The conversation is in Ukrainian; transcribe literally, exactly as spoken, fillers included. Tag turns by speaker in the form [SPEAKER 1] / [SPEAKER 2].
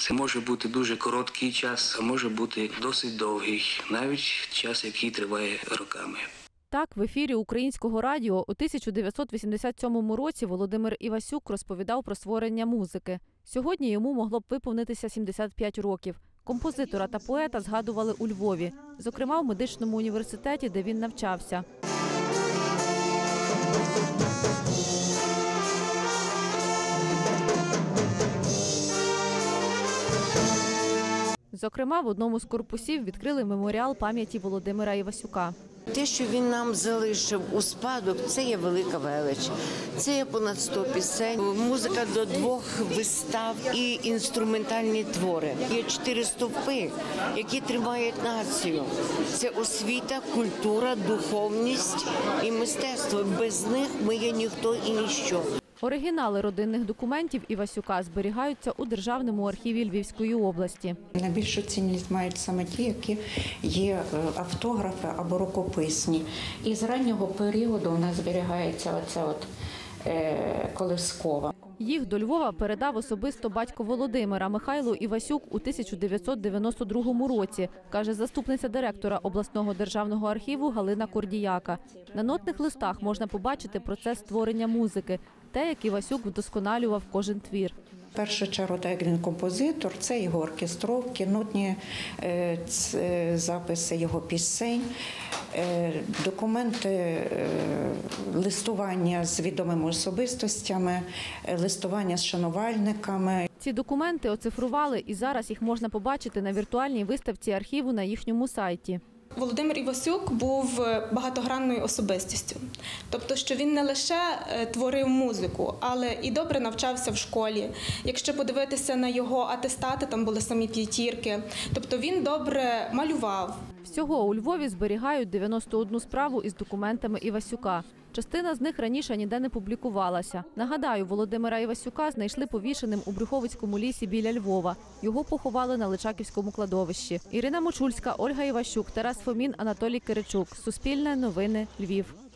[SPEAKER 1] Це може бути дуже короткий час, а може бути досить довгий, навіть час, який триває роками.
[SPEAKER 2] Так, в ефірі Українського радіо у тисяча дев'ятсот вісімдесят сьомому році Володимир Івасюк розповідав про створення музики. Сьогодні йому могло б виповнитися сімдесят п'ять років. Композитора та поета згадували у Львові, зокрема в медичному університеті, де він навчався. Зокрема, в одному з корпусів відкрили меморіал пам'яті Володимира Івасюка.
[SPEAKER 3] Те, що він нам залишив у спадок, це є велика велич. Це є понад сто пісень, музика до двох вистав і інструментальні твори. Є чотири стовпи, які тримають націю. Це освіта, культура, духовність і мистецтво. Без них ми є ніхто і ніщо.
[SPEAKER 2] Оригінали родинних документів Івасюка зберігаються у Державному архіві Львівської області.
[SPEAKER 4] Найбільшу цінність мають саме ті, які є автографи або рукописні. І з раннього періоду у нас зберігається оце от е, колискова.
[SPEAKER 2] Їх до Львова передав особисто батько Володимира Михайло Івасюк у тисяча дев'ятсот дев'яносто другому році, каже заступниця директора обласного державного архіву Галина Кордіяка. На нотних листах можна побачити процес створення музики, те, як Івасюк вдосконалював кожен твір.
[SPEAKER 4] В першу чергу, так як він композитор, це його оркестровки, нотні е, ц, записи його пісень, е, документи, е, листування з відомими особистостями, е, листування з шанувальниками.
[SPEAKER 2] Ці документи оцифрували, і зараз їх можна побачити на віртуальній виставці архіву на їхньому сайті.
[SPEAKER 5] Володимир Івасюк був багатогранною особистістю. Тобто, що він не лише творив музику, але і добре навчався в школі. Якщо подивитися на його атестати, там були самі п'ятірки. Тобто він добре малював.
[SPEAKER 2] Всього у Львові зберігають дев'яносто одну справу із документами Івасюка. Частина з них раніше ніде не публікувалася. Нагадаю, Володимира Івасюка знайшли повішеним у Брюховицькому лісі біля Львова. Його поховали на Личаківському кладовищі. Ірина Мочульська, Ольга Іващук, Тарас Фомін, Анатолій Киричук. Суспільне новини, Львів.